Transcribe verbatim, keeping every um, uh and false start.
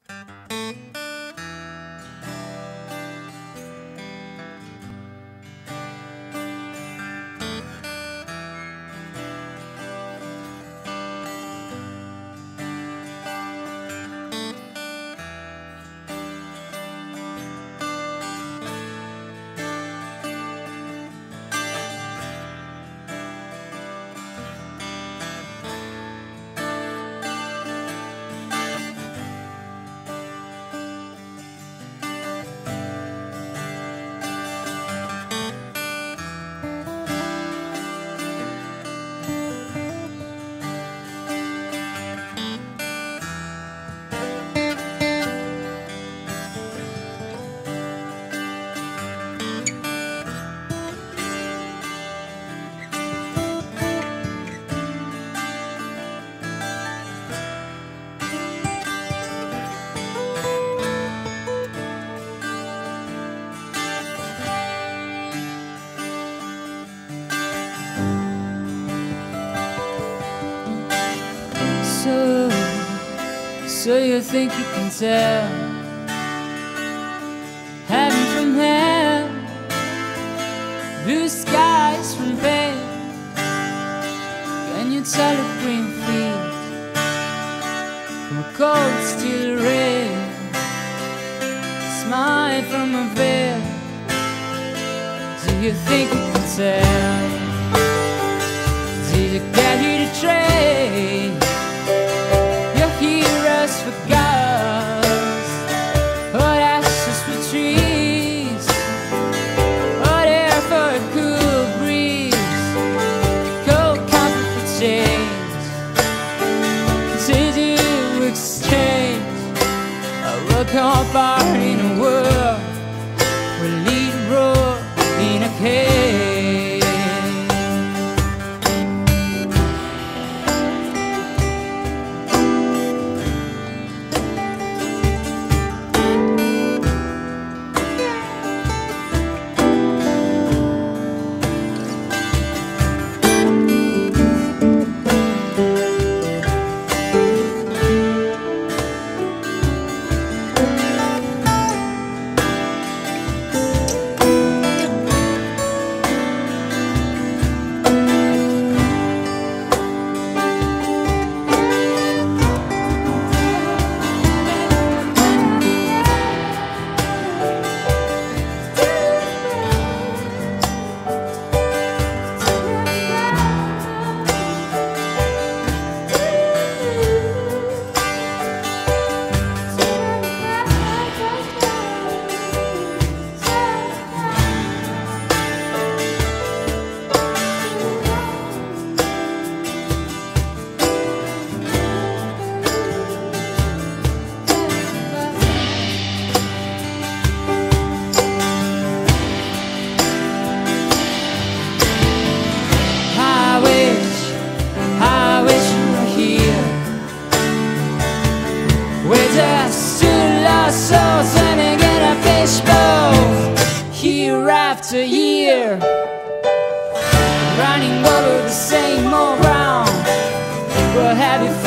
So, so you think you can tell heaven from hell, blue skies from pain? Can you tell a green field from a cold steel rail, smile from a veil? Do you think you can tell? Did you get here to trade your heroes for ghosts, or ashes for trees, or air for a cool breeze, cold comfort for change? Did you exchange a world apart in a world where lead roar in a cage? We're just two lost souls swimming in a fishbowl, year after year, running over the same old ground. We'll have you